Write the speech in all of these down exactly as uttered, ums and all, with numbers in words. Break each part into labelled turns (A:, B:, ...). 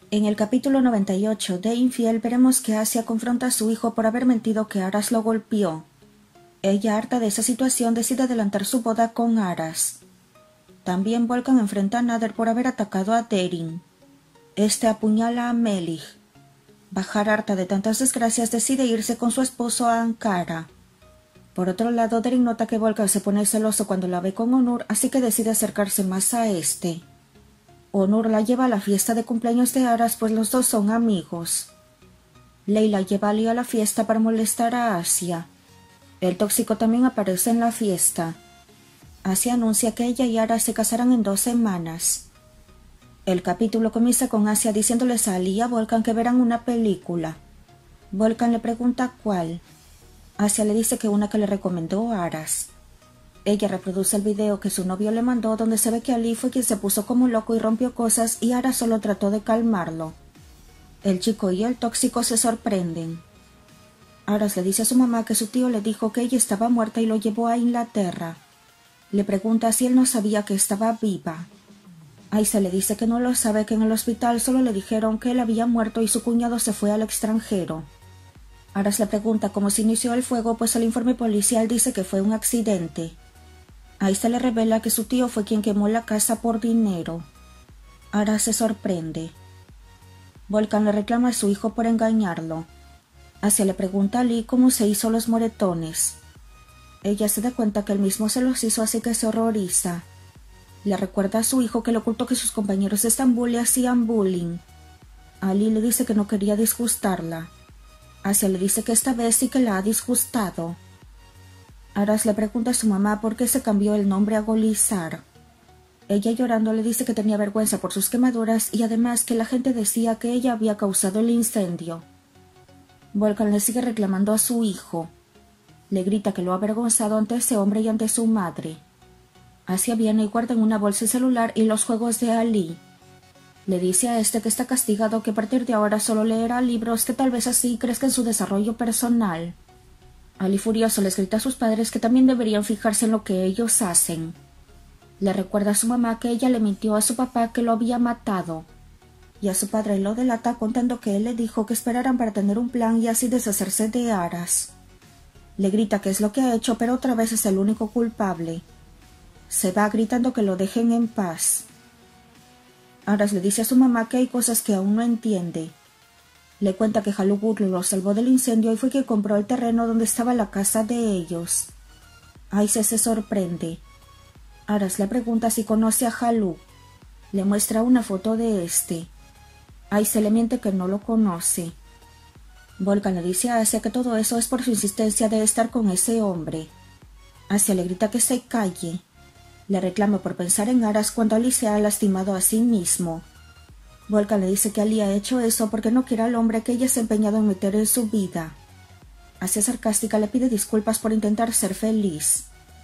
A: En el capítulo noventa y ocho de Infiel veremos que Asia confronta a su hijo por haber mentido que Aras lo golpeó. Ella, harta de esa situación, decide adelantar su boda con Aras. También Volkan enfrenta a Nader por haber atacado a Derin. Este apuñala a Melih. Bahar, harta de tantas desgracias, decide irse con su esposo a Ankara. Por otro lado, Derin nota que Volkan se pone celoso cuando la ve con Onur, así que decide acercarse más a este. Onur la lleva a la fiesta de cumpleaños de Aras, pues los dos son amigos. Leila lleva a Ali a la fiesta para molestar a Asia. El tóxico también aparece en la fiesta. Asia anuncia que ella y Aras se casarán en dos semanas. El capítulo comienza con Asia diciéndoles a Ali y a Volkan que verán una película. Volkan le pregunta cuál. Asia le dice que una que le recomendó Aras. Ella reproduce el video que su novio le mandó, donde se ve que Ali fue quien se puso como loco y rompió cosas y Aras solo trató de calmarlo. El chico y el tóxico se sorprenden. Aras le dice a su mamá que su tío le dijo que ella estaba muerta y lo llevó a Inglaterra. Le pregunta si él no sabía que estaba viva. Aisa le dice que no lo sabe, que en el hospital solo le dijeron que él había muerto y su cuñado se fue al extranjero. Aras le pregunta cómo se inició el fuego, pues el informe policial dice que fue un accidente. Aisa le revela que su tío fue quien quemó la casa por dinero. Aras se sorprende. Volkan le reclama a su hijo por engañarlo. Asia le pregunta a Ali cómo se hizo los moretones. Ella se da cuenta que él mismo se los hizo, así que se horroriza. Le recuerda a su hijo que le ocultó que sus compañeros de Estambul le hacían bullying. Ali le dice que no quería disgustarla. Asia le dice que esta vez sí que la ha disgustado. Aras le pregunta a su mamá por qué se cambió el nombre a Golizar. Ella, llorando, le dice que tenía vergüenza por sus quemaduras y además que la gente decía que ella había causado el incendio. Volkan le sigue reclamando a su hijo. Le grita que lo ha avergonzado ante ese hombre y ante su madre. Asia viene y guarda en una bolsa el celular y los juegos de Ali. Le dice a este que está castigado, que a partir de ahora solo leerá libros, que tal vez así crezca en su desarrollo personal. Ali, furioso, les grita a sus padres que también deberían fijarse en lo que ellos hacen. Le recuerda a su mamá que ella le mintió a su papá que lo había matado. Y a su padre lo delata contando que él le dijo que esperaran para tener un plan y así deshacerse de Aras. Le grita que es lo que ha hecho, pero otra vez es el único culpable. Se va gritando que lo dejen en paz. Aras le dice a su mamá que hay cosas que aún no entiende. Le cuenta que Haluk lo salvó del incendio y fue quien compró el terreno donde estaba la casa de ellos. Aisa se sorprende. Aras le pregunta si conoce a Haluk. Le muestra una foto de este. Aisa le miente que no lo conoce. Volkan le dice a Asia que todo eso es por su insistencia de estar con ese hombre. Asia le grita que se calle. Le reclama por pensar en Aras cuando Ali se ha lastimado a sí mismo. Volkan le dice que Ali ha hecho eso porque no quiere al hombre que ella se ha empeñado en meter en su vida. Asia, sarcástica, le pide disculpas por intentar ser feliz.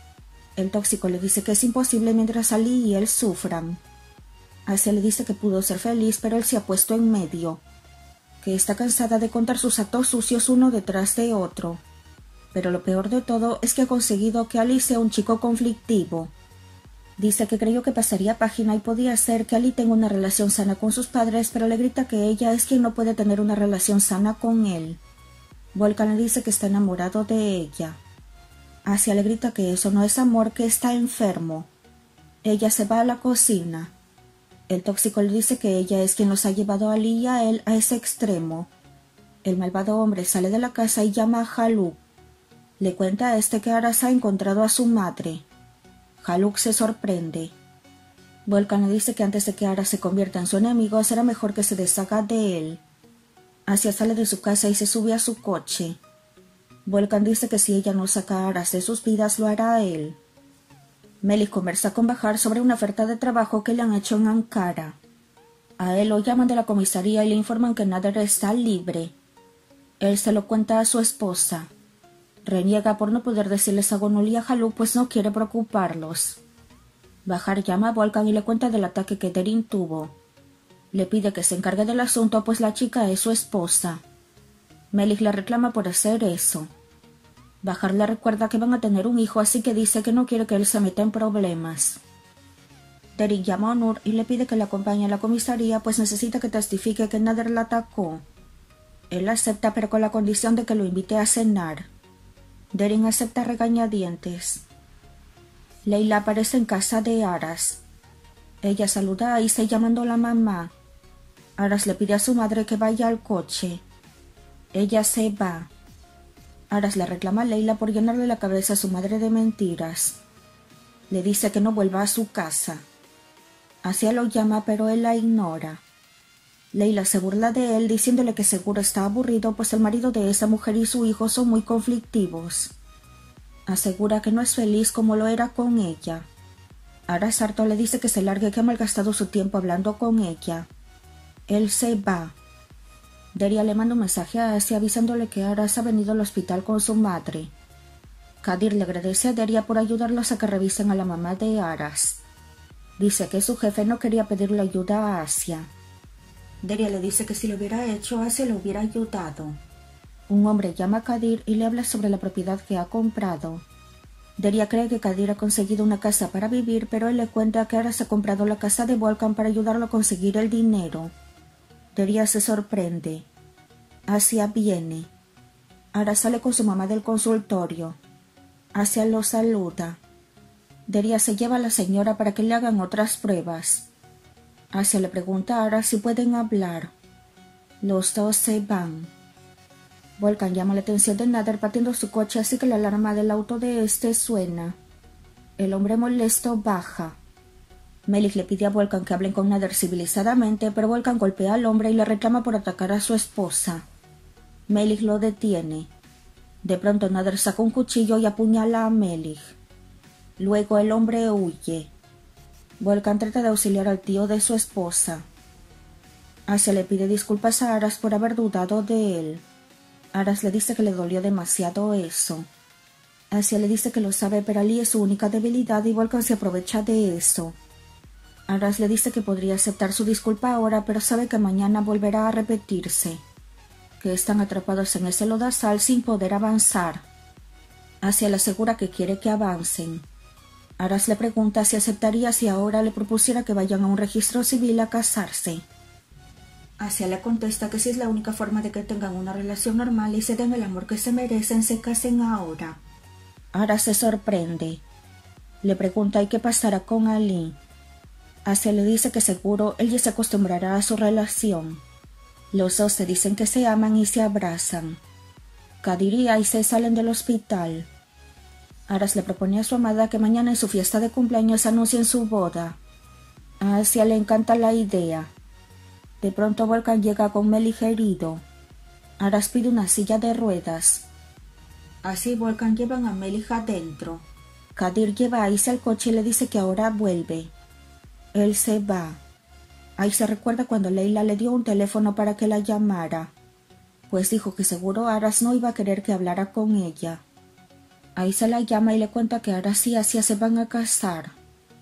A: El tóxico le dice que es imposible mientras Ali y él sufran. Asia le dice que pudo ser feliz, pero él se ha puesto en medio. Que está cansada de contar sus actos sucios uno detrás de otro. Pero lo peor de todo es que ha conseguido que Ali sea un chico conflictivo. Dice que creyó que pasaría página y podía ser que Ali tenga una relación sana con sus padres, pero le grita que ella es quien no puede tener una relación sana con él. Volkan le dice que está enamorado de ella. Asia le grita que eso no es amor, que está enfermo. Ella se va a la cocina. El tóxico le dice que ella es quien los ha llevado a Ali y a él a ese extremo. El malvado hombre sale de la casa y llama a Haluk. Le cuenta a este que Aras ha encontrado a su madre. Haluk se sorprende. Volkan le dice que antes de que Aras se convierta en su enemigo será mejor que se deshaga de él. Asia sale de su casa y se sube a su coche. Volkan dice que si ella no saca a Aras de sus vidas lo hará él. Melih conversa con Bahar sobre una oferta de trabajo que le han hecho en Ankara. A él lo llaman de la comisaría y le informan que Nader está libre. Él se lo cuenta a su esposa. Reniega por no poder decirles a Gonul y a Haluk, pues no quiere preocuparlos. Bahar llama a Volkan y le cuenta del ataque que Derin tuvo. Le pide que se encargue del asunto, pues la chica es su esposa. Melih le reclama por hacer eso. Bahar le recuerda que van a tener un hijo, así que dice que no quiere que él se meta en problemas. Derek llama a Onur y le pide que le acompañe a la comisaría, pues necesita que testifique que Nader la atacó. Él acepta, pero con la condición de que lo invite a cenar. Derek acepta regañadientes. Leila aparece en casa de Aras. Ella saluda a Isa llamando a la mamá. Aras le pide a su madre que vaya al coche. Ella se va. Aras le reclama a Leila por llenarle la cabeza a su madre de mentiras. Le dice que no vuelva a su casa. Asia lo llama, pero él la ignora. Leila se burla de él diciéndole que seguro está aburrido, pues el marido de esa mujer y su hijo son muy conflictivos. Asegura que no es feliz como lo era con ella. Aras harto le dice que se largue, que ha malgastado su tiempo hablando con ella. Él se va. Deria le manda un mensaje a Asia avisándole que Aras ha venido al hospital con su madre. Kadir le agradece a Deria por ayudarlos a que revisen a la mamá de Aras. Dice que su jefe no quería pedirle ayuda a Asia. Deria le dice que si lo hubiera hecho, Asia le hubiera ayudado. Un hombre llama a Kadir y le habla sobre la propiedad que ha comprado. Deria cree que Kadir ha conseguido una casa para vivir, pero él le cuenta que Aras ha comprado la casa de Volkan para ayudarlo a conseguir el dinero. Deria se sorprende. Asia viene. Aras sale con su mamá del consultorio. Asia lo saluda. Deria se lleva a la señora para que le hagan otras pruebas. Asia le pregunta a Aras si pueden hablar. Los dos se van. Volkan llama la atención de Nader partiendo su coche, así que la alarma del auto de este suena. El hombre molesto baja. Melik le pide a Volkan que hablen con Nader civilizadamente, pero Volkan golpea al hombre y le reclama por atacar a su esposa. Melik lo detiene. De pronto Nader saca un cuchillo y apuñala a Melik. Luego el hombre huye. Volkan trata de auxiliar al tío de su esposa. Asia le pide disculpas a Aras por haber dudado de él. Aras le dice que le dolió demasiado eso. Asia le dice que lo sabe, pero Ali es su única debilidad y Volkan se aprovecha de eso. Aras le dice que podría aceptar su disculpa ahora, pero sabe que mañana volverá a repetirse. Que están atrapados en ese lodazal sin poder avanzar. Asia le asegura que quiere que avancen. Aras le pregunta si aceptaría si ahora le propusiera que vayan a un registro civil a casarse. Asia le contesta que si es la única forma de que tengan una relación normal y se den el amor que se merecen, se casen ahora. Aras se sorprende. Le pregunta ¿y qué pasará con Ali? Asia le dice que seguro él ya se acostumbrará a su relación. Los dos se dicen que se aman y se abrazan. Kadir y Aisha salen del hospital. Aras le propone a su amada que mañana en su fiesta de cumpleaños anuncien su boda. A Asia le encanta la idea. De pronto Volkan llega con Melik herido. Aras pide una silla de ruedas. Así Volkan llevan a Melik adentro. Kadir lleva a Aisha al coche y le dice que ahora vuelve. Él se va. Aisha recuerda cuando Leila le dio un teléfono para que la llamara, pues dijo que seguro Aras no iba a querer que hablara con ella. Aisha la llama y le cuenta que Aras y Asia se van a casar.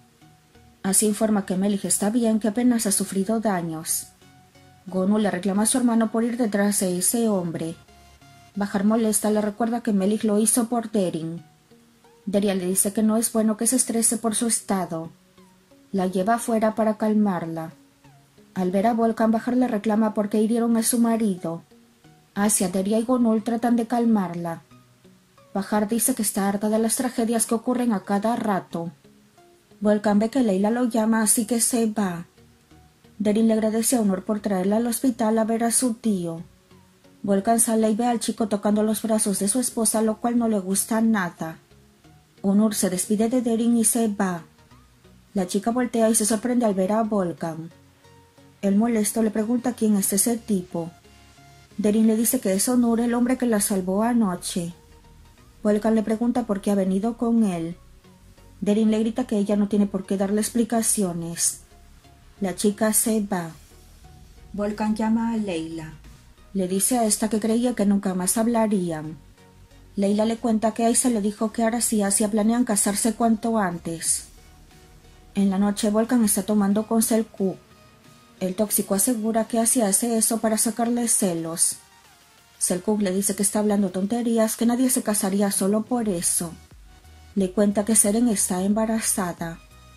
A: Así informa que Melik está bien, que apenas ha sufrido daños. Gonu le reclama a su hermano por ir detrás de ese hombre. Bahar molesta le recuerda que Melik lo hizo por Derin. Deria le dice que no es bueno que se estrese por su estado. La lleva afuera para calmarla. Al ver a Volkan, Bahar le reclama porque hirieron a su marido. Asia, Deria y Gonul tratan de calmarla. Bahar dice que está harta de las tragedias que ocurren a cada rato. Volkan ve que Leila lo llama, así que se va. Derin le agradece a Onur por traerla al hospital a ver a su tío. Volkan sale y ve al chico tocando los brazos de su esposa, lo cual no le gusta nada. Onur se despide de Derin y se va. La chica voltea y se sorprende al ver a Volkan. El molesto le pregunta quién es ese tipo. Derin le dice que es Onur, el hombre que la salvó anoche. Volkan le pregunta por qué ha venido con él. Derin le grita que ella no tiene por qué darle explicaciones. La chica se va. Volkan llama a Leila. Le dice a esta que creía que nunca más hablarían. Leila le cuenta que Aisha le dijo que Aras y Asia planean casarse cuanto antes. En la noche Volkan está tomando con Selçuk. El tóxico asegura que Asia hace eso para sacarle celos. Selçuk le dice que está hablando tonterías, que nadie se casaría solo por eso. Le cuenta que Seren está embarazada.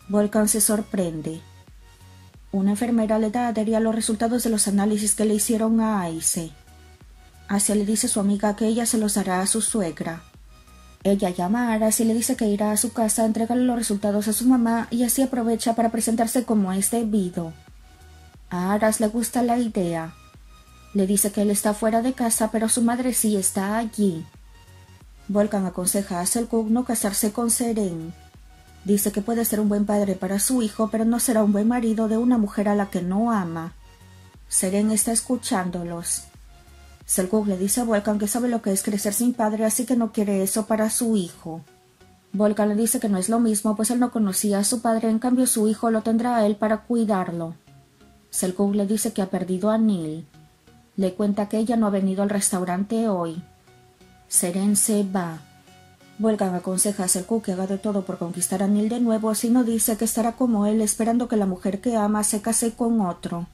A: Volkan se sorprende. Una enfermera le da a Deria los resultados de los análisis que le hicieron a Aise. Asia le dice a su amiga que ella se los dará a su suegra. Ella llama a Aras y le dice que irá a su casa a entregarle los resultados a su mamá y así aprovecha para presentarse como es debido. A Aras le gusta la idea. Le dice que él está fuera de casa, pero su madre sí está allí. Volkan aconseja a Selçuk no casarse con Seren. Dice que puede ser un buen padre para su hijo, pero no será un buen marido de una mujer a la que no ama. Seren está escuchándolos. Selçuk le dice a Volkan que sabe lo que es crecer sin padre, así que no quiere eso para su hijo. Volkan le dice que no es lo mismo, pues él no conocía a su padre, en cambio su hijo lo tendrá a él para cuidarlo. Selçuk le dice que ha perdido a Nil. Le cuenta que ella no ha venido al restaurante hoy. Seren se va. Volkan aconseja a Selçuk que haga de todo por conquistar a Nil de nuevo, si no dice que estará como él esperando que la mujer que ama se case con otro.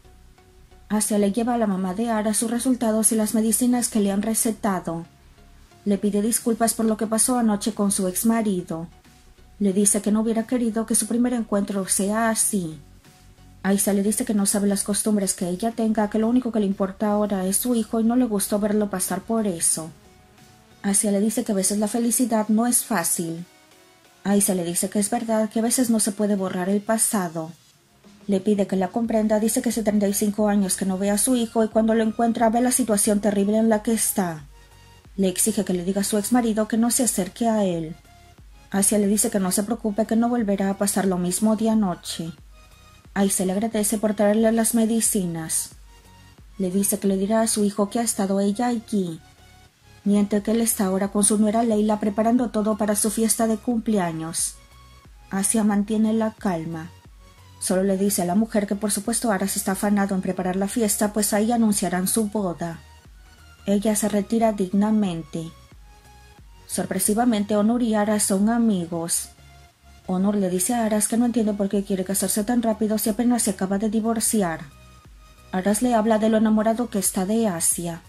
A: Asia le lleva a la mamá de Aras sus resultados y las medicinas que le han recetado. Le pide disculpas por lo que pasó anoche con su exmarido. Le dice que no hubiera querido que su primer encuentro sea así. Aisa le dice que no sabe las costumbres que ella tenga, que lo único que le importa ahora es su hijo y no le gustó verlo pasar por eso. Asia le dice que a veces la felicidad no es fácil. Aisa le dice que es verdad que a veces no se puede borrar el pasado. Le pide que la comprenda, dice que hace treinta y cinco años que no ve a su hijo y cuando lo encuentra ve la situación terrible en la que está. Le exige que le diga a su exmarido que no se acerque a él. Asia le dice que no se preocupe, que no volverá a pasar lo mismo de anoche. Aisa le agradece por traerle las medicinas. Le dice que le dirá a su hijo que ha estado ella allí. Miente que él está ahora con su nuera Leila preparando todo para su fiesta de cumpleaños. Asia mantiene la calma. Solo le dice a la mujer que por supuesto Aras está afanado en preparar la fiesta, pues ahí anunciarán su boda. Ella se retira dignamente. Sorpresivamente, Onur y Aras son amigos. Onur le dice a Aras que no entiende por qué quiere casarse tan rápido si apenas se acaba de divorciar. Aras le habla de lo enamorado que está de Asia.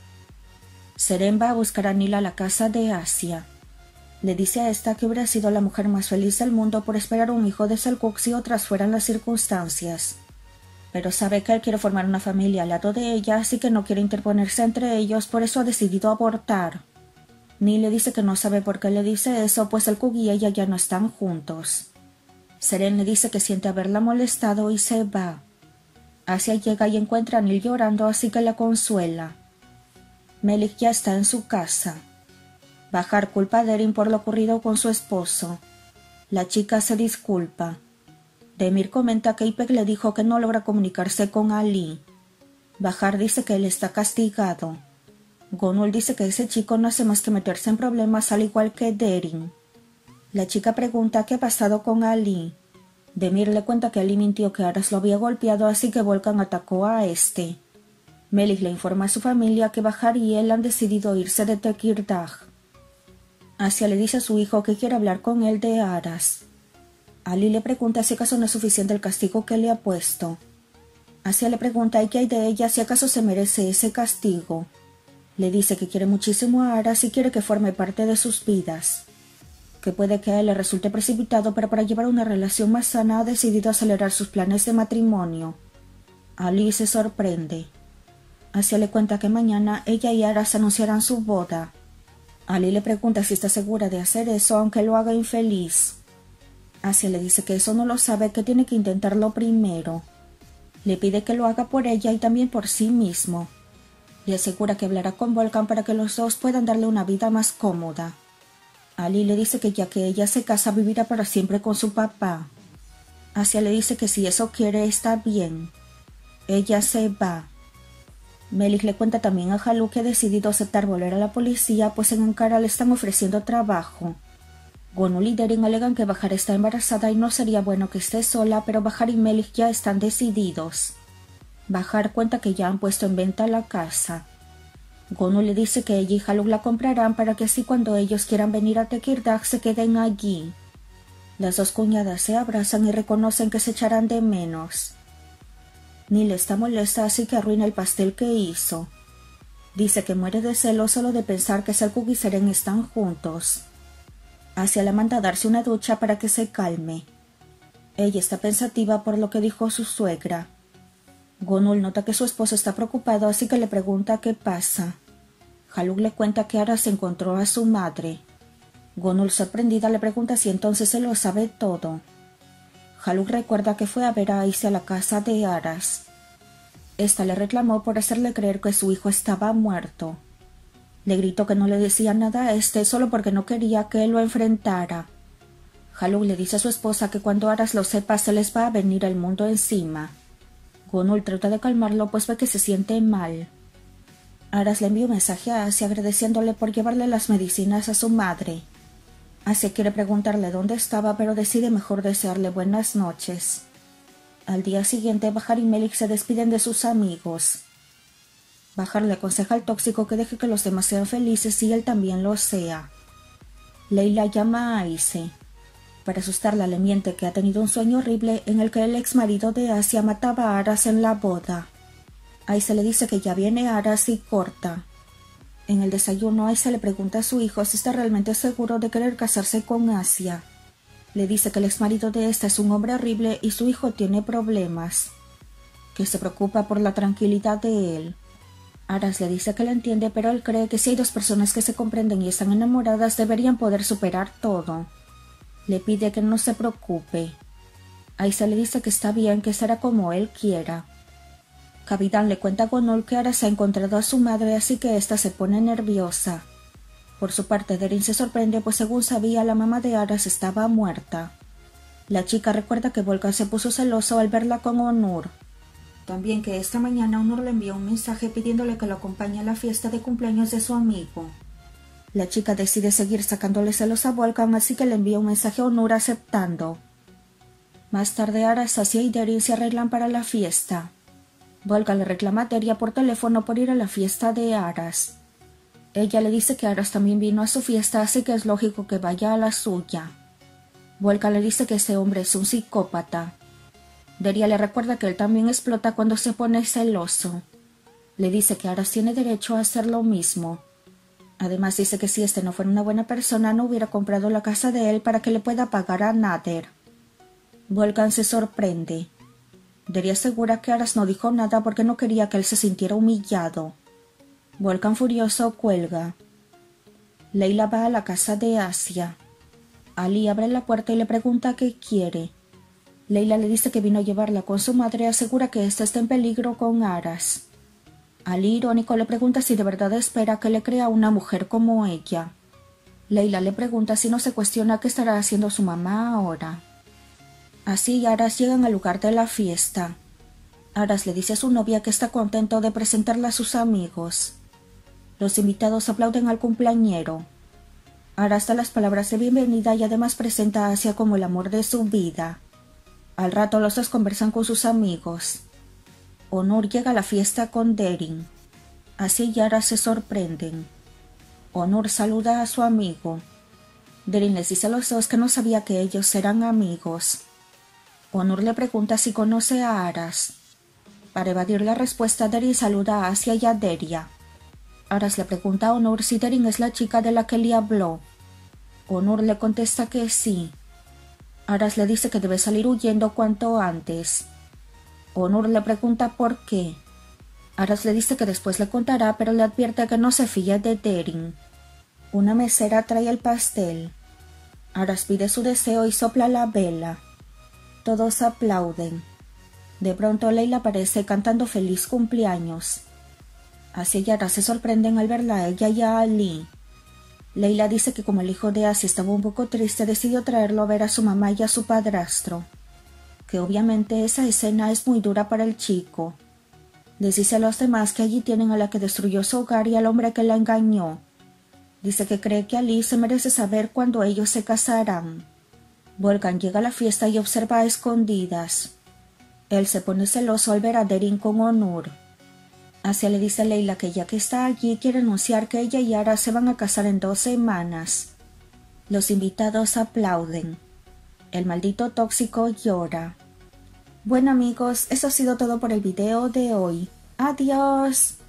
A: Seren va a buscar a Nil a la casa de Asia. Le dice a esta que hubiera sido la mujer más feliz del mundo por esperar un hijo de Selçuk si otras fueran las circunstancias. Pero sabe que él quiere formar una familia al lado de ella, así que no quiere interponerse entre ellos, por eso ha decidido abortar. Nil le dice que no sabe por qué le dice eso, pues Selçuk y ella ya no están juntos. Seren le dice que siente haberla molestado y se va. Asia llega y encuentra a Nil llorando, así que la consuela. Melik ya está en su casa. Bahar culpa a Derin por lo ocurrido con su esposo. La chica se disculpa. Demir comenta que Ipek le dijo que no logra comunicarse con Ali. Bahar dice que él está castigado. Gonul dice que ese chico no hace más que meterse en problemas al igual que Derin. La chica pregunta qué ha pasado con Ali. Demir le cuenta que Ali mintió que Aras lo había golpeado, así que Volkan atacó a este. Melik le informa a su familia que Bahar y él han decidido irse de Tekirdağ. Asia le dice a su hijo que quiere hablar con él de Aras. Ali le pregunta si acaso no es suficiente el castigo que le ha puesto. Asia le pregunta ¿y qué hay de ella si acaso se merece ese castigo? Le dice que quiere muchísimo a Aras y quiere que forme parte de sus vidas. Que puede que a él le resulte precipitado, pero para llevar una relación más sana ha decidido acelerar sus planes de matrimonio. Ali se sorprende. Asia le cuenta que mañana ella y Aras anunciarán su boda. Ali le pregunta si está segura de hacer eso aunque lo haga infeliz. Asia le dice que eso no lo sabe, que tiene que intentarlo primero. Le pide que lo haga por ella y también por sí mismo. Le asegura que hablará con Volkan para que los dos puedan darle una vida más cómoda. Ali le dice que ya que ella se casa vivirá para siempre con su papá. Asia le dice que si eso quiere está bien. Ella se va. Melik le cuenta también a Halu que ha decidido aceptar volver a la policía, pues en Ankara le están ofreciendo trabajo. Gonul y Derin alegan que Bahar está embarazada y no sería bueno que esté sola, pero Bahar y Melik ya están decididos. Bahar cuenta que ya han puesto en venta la casa. Gonul le dice que ella y Halu la comprarán para que así cuando ellos quieran venir a Tekirdağ se queden allí. Las dos cuñadas se abrazan y reconocen que se echarán de menos. Nil está molesta, así que arruina el pastel que hizo. Dice que muere de celos solo de pensar que Selçuk y Seren están juntos. Asia la manda a darse una ducha para que se calme. Ella está pensativa por lo que dijo su suegra. Gonul nota que su esposo está preocupado, así que le pregunta qué pasa. Haluk le cuenta que Aras encontró a su madre. Gonul, sorprendida, le pregunta si entonces se lo sabe todo. Haluk recuerda que fue a ver a Aise a la casa de Aras. Esta le reclamó por hacerle creer que su hijo estaba muerto. Le gritó que no le decía nada a este solo porque no quería que él lo enfrentara. Haluk le dice a su esposa que cuando Aras lo sepa se les va a venir el mundo encima. Gonul trata de calmarlo pues ve que se siente mal. Aras le envía un mensaje a Asia agradeciéndole por llevarle las medicinas a su madre. Asia quiere preguntarle dónde estaba, pero decide mejor desearle buenas noches. Al día siguiente, Bahar y Melik se despiden de sus amigos. Bahar le aconseja al tóxico que deje que los demás sean felices y él también lo sea. Leila llama a Aise. Para asustarla le miente que ha tenido un sueño horrible en el que el ex marido de Asia mataba a Aras en la boda. Aise le dice que ya viene Aras y corta. En el desayuno, Aise le pregunta a su hijo si está realmente seguro de querer casarse con Asia. Le dice que el exmarido de esta es un hombre horrible y su hijo tiene problemas, que se preocupa por la tranquilidad de él. Aras le dice que la entiende, pero él cree que si hay dos personas que se comprenden y están enamoradas deberían poder superar todo. Le pide que no se preocupe. Aise le dice que está bien, que será como él quiera. Kavidan le cuenta a Gonul que Aras ha encontrado a su madre, así que ésta se pone nerviosa. Por su parte, Derin se sorprende, pues según sabía, la mamá de Aras estaba muerta. La chica recuerda que Volkan se puso celoso al verla con Onur. También que esta mañana Onur le envió un mensaje pidiéndole que lo acompañe a la fiesta de cumpleaños de su amigo. La chica decide seguir sacándole celos a Volkan, así que le envía un mensaje a Onur aceptando. Más tarde, Aras, Asia y Derin se arreglan para la fiesta. Volkan le reclama a Deria por teléfono por ir a la fiesta de Aras. Ella le dice que Aras también vino a su fiesta, así que es lógico que vaya a la suya. Volkan le dice que ese hombre es un psicópata. Deria le recuerda que él también explota cuando se pone celoso. Le dice que Aras tiene derecho a hacer lo mismo. Además dice que si este no fuera una buena persona no hubiera comprado la casa de él para que le pueda pagar a Nader. Volkan se sorprende. Deria asegura que Aras no dijo nada porque no quería que él se sintiera humillado. Volkan furioso cuelga. Leila va a la casa de Asia. Ali abre la puerta y le pregunta qué quiere. Leila le dice que vino a llevarla con su madre y asegura que ésta está en peligro con Aras. Ali, irónico, le pregunta si de verdad espera que le crea una mujer como ella. Leila le pregunta si no se cuestiona qué estará haciendo su mamá ahora. Así Aras llegan al lugar de la fiesta. Aras le dice a su novia que está contento de presentarla a sus amigos. Los invitados aplauden al cumpleañero. Aras da las palabras de bienvenida y además presenta a Asia como el amor de su vida. Al rato los dos conversan con sus amigos. Onur llega a la fiesta con Derin. Asia y Aras se sorprenden. Onur saluda a su amigo. Derin les dice a los dos que no sabía que ellos eran amigos. Onur le pregunta si conoce a Aras. Para evadir la respuesta, Derin saluda a Asia y a Deria. Aras le pregunta a Onur si Derin es la chica de la que le habló. Onur le contesta que sí. Aras le dice que debe salir huyendo cuanto antes. Onur le pregunta por qué. Aras le dice que después le contará, pero le advierte que no se fíe de Derin. Una mesera trae el pastel. Aras pide su deseo y sopla la vela. Todos aplauden. De pronto Leila aparece cantando feliz cumpleaños. Asia y Aras se sorprenden al verla a ella y a Ali. Leila dice que como el hijo de Asia estaba un poco triste, decidió traerlo a ver a su mamá y a su padrastro. Que obviamente esa escena es muy dura para el chico. Les dice a los demás que allí tienen a la que destruyó su hogar y al hombre que la engañó. Dice que cree que Ali se merece saber cuándo ellos se casarán. Volkan llega a la fiesta y observa a escondidas. Él se pone celoso al ver a Derin con Onur. Asia le dice a Leila que ya que está allí quiere anunciar que ella y Aras se van a casar en dos semanas. Los invitados aplauden. El maldito tóxico llora. Bueno amigos, eso ha sido todo por el video de hoy. ¡Adiós!